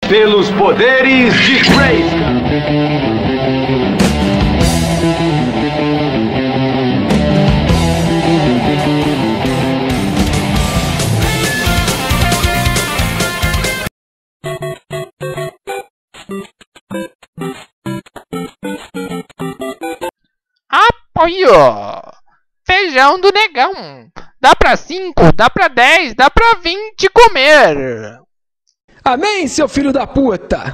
Pelos poderes de Grayskull. Apoio! Feijão do negão. Dá pra 5, dá pra 10, dá pra 20 comer. Amém, seu filho da puta!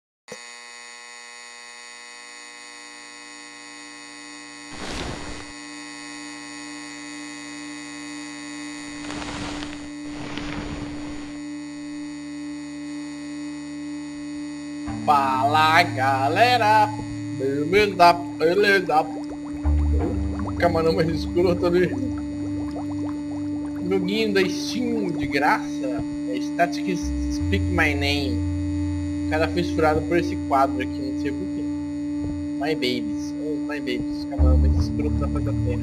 Fala galera, beleza, beleza. Camarão mais escroto ali. Joguinho da Steam de graça. Static Speak My Name. O cara foi furado por esse quadro aqui, não sei porquê. My Babies, oh, My Babies, camarão mais escroto da face da terra.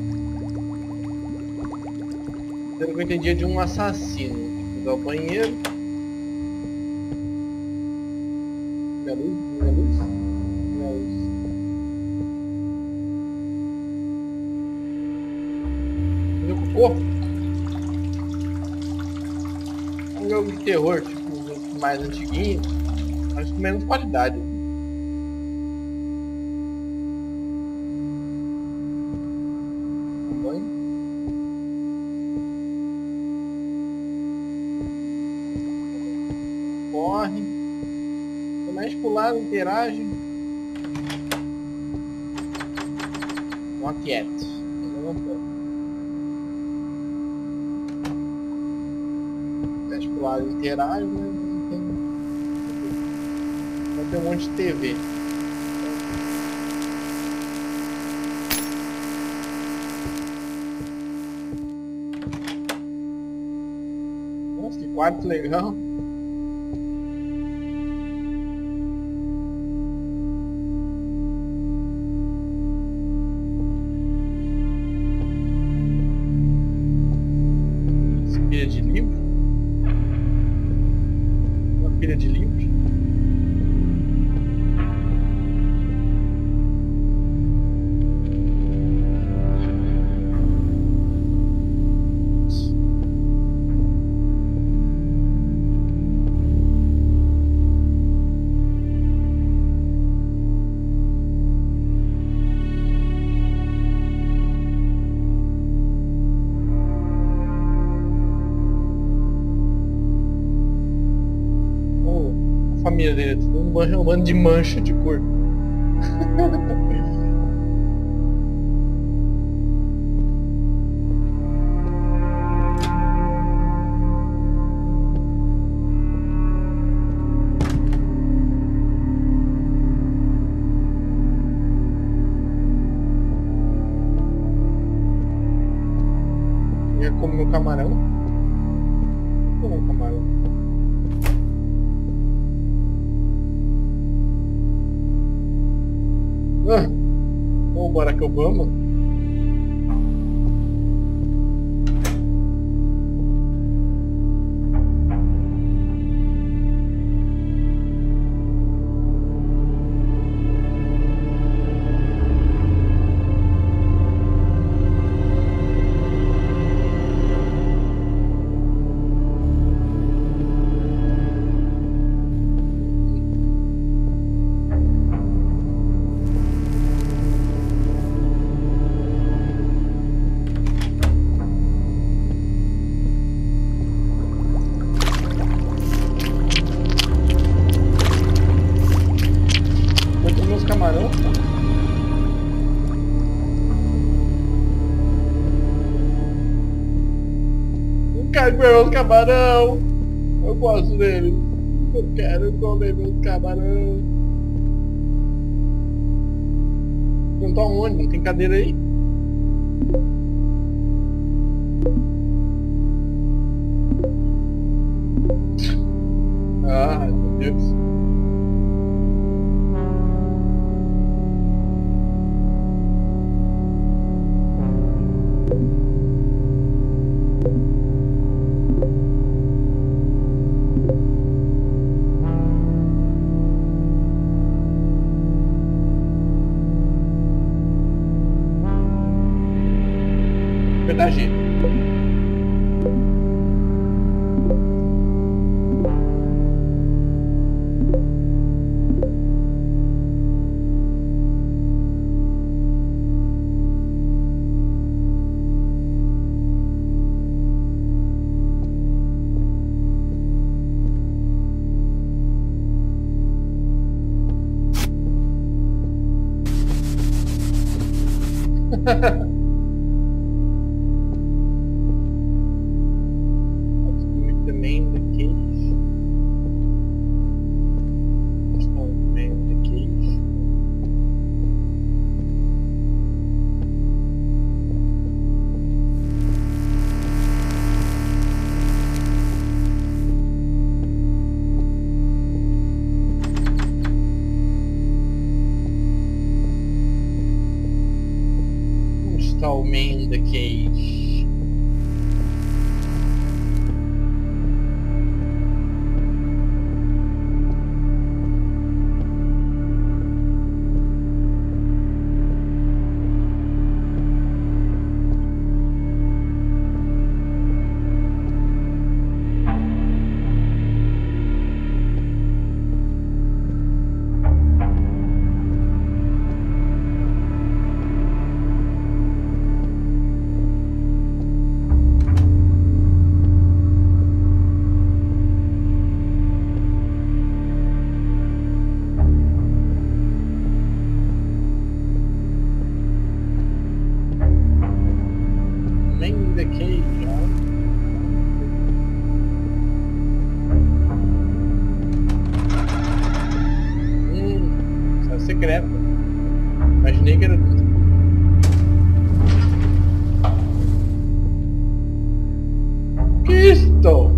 Pelo que eu entendi é de um assassino. Vou pegar o banheiro. Minha luz, minha luz, minha luz. Meu cocô. É um jogo de terror, tipo, mais antiguinho, mas com menos qualidade. Um banho. Corre. Começa a pular, interage. Not yet. Ainda não tô. Começa a pular, interage, mas não tem. Vai ter um monte de TV. Nossa, que quarto legal. Pilha de livro? Uma pilha de livro? A família dele é tudo um bando de mancha de cor. Eu ia comer meu camarão. Vou comer o camarão. O Barack Obama. Camarão. Não quero comer meus camarão. Eu gosto deles. Eu quero comer meus camarão. Não tô aonde? Não tem cadeira aí? Ah, meu Deus. dar G. Let's do it the main the case. Let's call it main the case. Está o main the cage. Main the cage, ó. Só secreto. Imaginei que era muito. Que isto?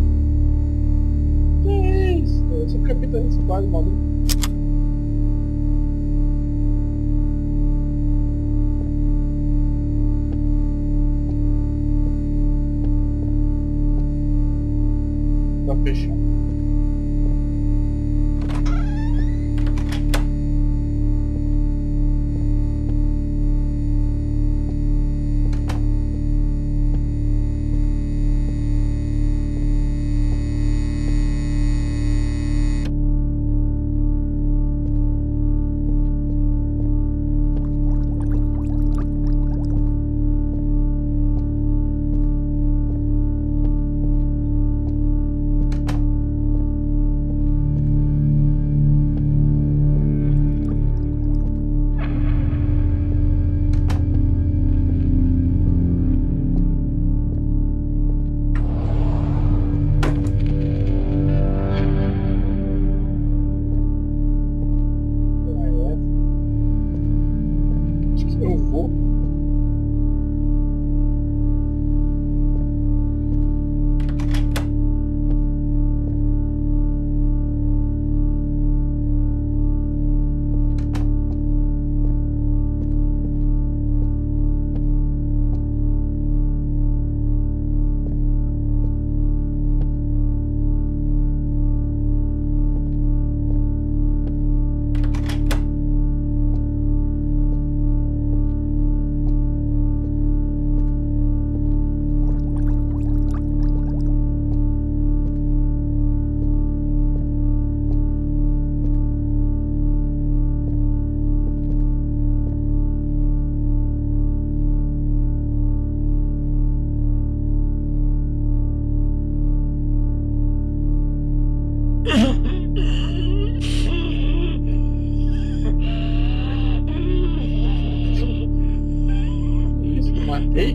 Que isso? Eu sou o capitão desse quadro, maluco. Tá fechado. Eu vou. Isso, matei?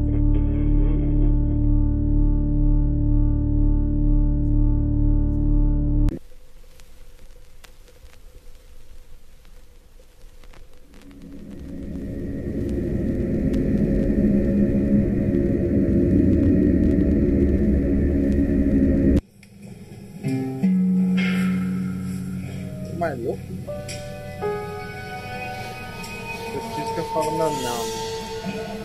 Mais louco? Eu disse que eu falo não.